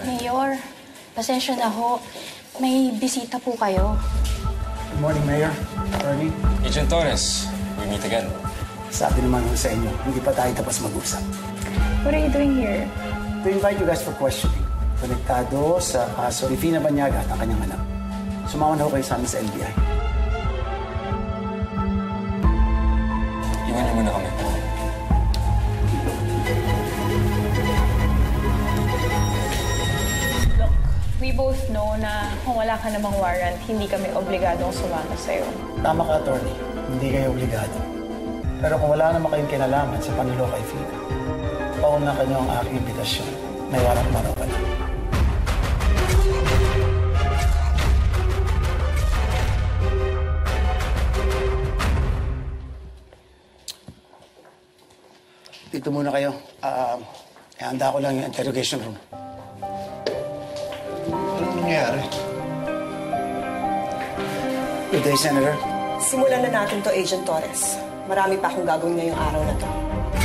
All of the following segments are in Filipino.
Mayor, pasensya na ho. May bisita po kayo. Good morning, Mayor. Attorney. Agent Torres, we meet again. Sabi naman ho sa inyo, hindi pa tayo tapos mag-usap. What are you doing here? To invite you guys for questioning. Konektado sa kaso ni Fina Banyaga at ang kanyang anak. Sumama na ho kayo sa amin sa NBI. Iwan niyo muna kami. Look, we both know na kung wala ka namang warrant, hindi kami obligadong sumama sa'yo. Tama ka, attorney. Hindi kayo obligado. Pero kung wala naman kayong kinalaman sa panilo kay Fina, pauna kanyo ang aking imbitasyon. May warrant maraw ka na. Dito muna kayo. Handa ko lang yung interrogation room. Anong nangyari? Good day, Senator. Simulan na natin to, Agent Torres. Marami pa akong gagawin ngayong araw na to.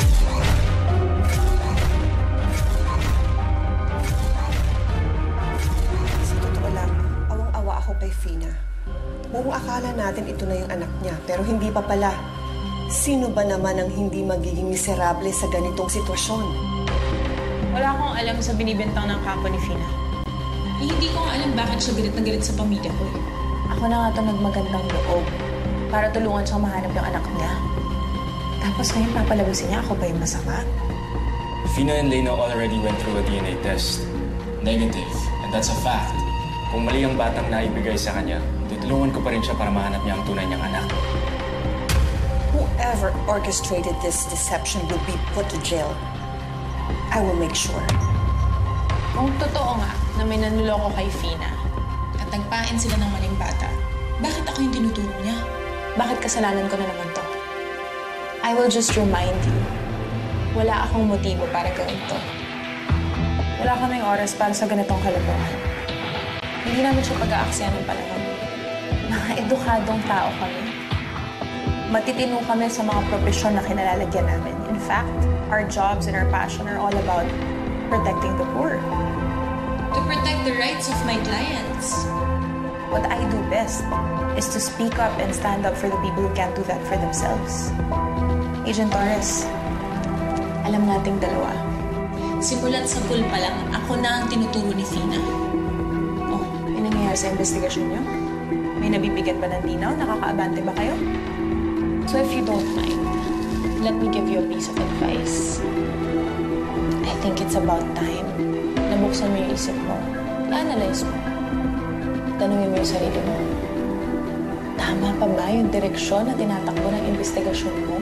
Sa totoo lang, awang-awa ako kay Fina. Buong akala natin ito na yung anak niya, pero hindi pa pala. Sino ba naman ang hindi magiging miserable sa ganitong sitwasyon? Wala akong alam sa binibintang ng kampo ni Fina. Hindi ko nga alam bakit siya galit na galit sa pamilya ko. Ako na nga ito nagmagandang loob para tulungan siyang mahanap yung anak niya. Tapos ngayon papalabasin niya ako pa yung masama. Fina and Lena already went through a DNA test. Negative. And that's a fact. Kung mali ang batang naibigay sa kanya, tutulungan ko pa rin siya para mahanap niya ang tunay niyang anak. Whoever orchestrated this deception would be put to jail. I will make sure. Kung totoo nga na may nanluloko kay Fina, At nagpain sila ng maling bata, bakit ako yung tinuturo niya? bakit kasalanan ko na naman to? I will just remind you, wala akong motibo para gawin to. Wala kaming oras para sa ganitong kalokohan. Hindi namin siya pag-aaksaya ng panahon. Mga edukadong tao kami. Matitino kami sa mga propesyon na kinalalagyan namin. In fact, our jobs and our passion are all about protecting the poor. To protect the rights of my clients. What I do best is to speak up and stand up for the people who can't do that for themselves. Agent Torres, alam nating dalawa. Simulat sa pool pa lang, ako na ang tinuturo ni Fina. Oh, may nangyayari sa investigasyon niyo? May nabibigyan ba ng linaw? Nakakaabante ba kayo? So if you don't mind, let me give you a piece of advice. I think it's about time na buksan mo yung isip mo. I-analyze mo. Tanungin mo yung sarili mo. Tama pa ba yung direksyon na tinatakbo ng investigasyon mo?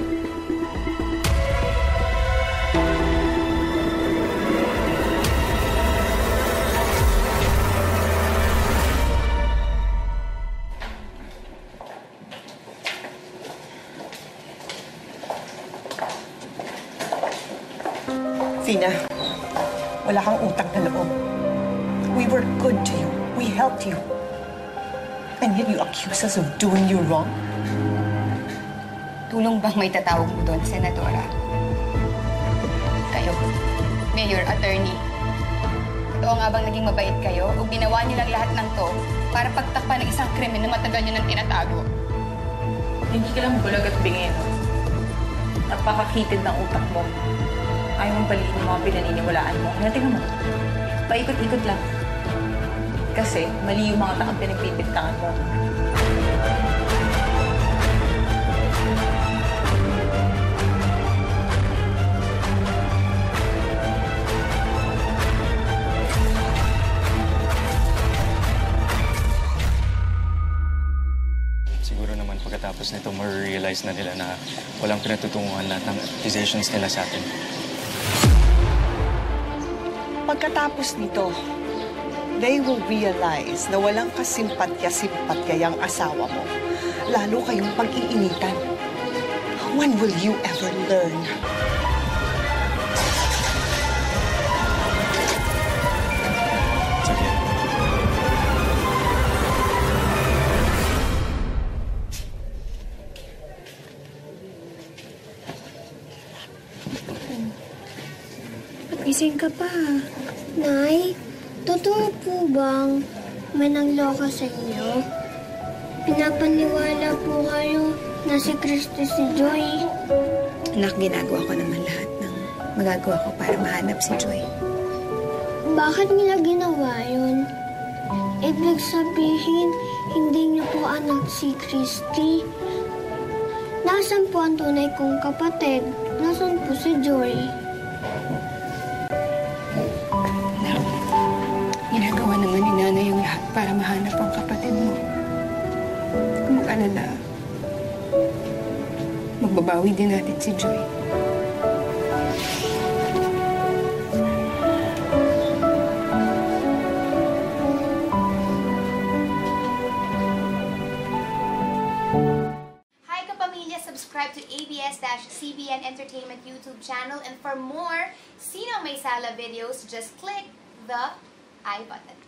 Fina, wala kang utang na loob. We were good to you. We helped you. And yet you accuse us of doing you wrong? Tulong bang may tatawag mo doon, Senadora? Kayo, Mayor, Attorney. Totoo nga bang naging mabait kayo o ginawa niyo lang lahat ng to para pagtakpan ng isang krimen na matagal niyo nang tinatago? Hindi ka lang bulag at bingin. Napakakitid ng utak mo. Ayaw mong baliin yung mga pinaniniwalaan mo. Kaya tingnan mo, paikot-ikot lang. Kasi mali yung mga taong pinagpipintangan mo. Siguro naman pagkatapos nito, ma-realize na nila na walang pinatutunguhan lahat ng accusations nila sa atin. Pagkatapos nito, they will realize na walang kasimpatya-simpatya yung asawa mo. Lalo kayong pag-iinitan. When will you ever learn? Sige. Gising ka pa. Nay, Totoo po bang may nangloka sa inyo? Pinapaniwala po kayo na si Kristo si Joy. Anak, ginagawa ko naman lahat ng magagawa ko para mahanap si Joy. Bakit nila ginawa yun? Ibig sabihin, hindi niyo po anak si Christy. Nasaan po ang tunay kong kapatid? Nasaan po si Joy? Ginagawa naman ni Nanay yung lahat para mahanap ang kapatid mo. Kung mag-alala, magbabawi din natin si Joy. Hi kapamilya! Subscribe to ABS-CBN Entertainment YouTube channel, and for more Sinong May Sala videos, just click the I button.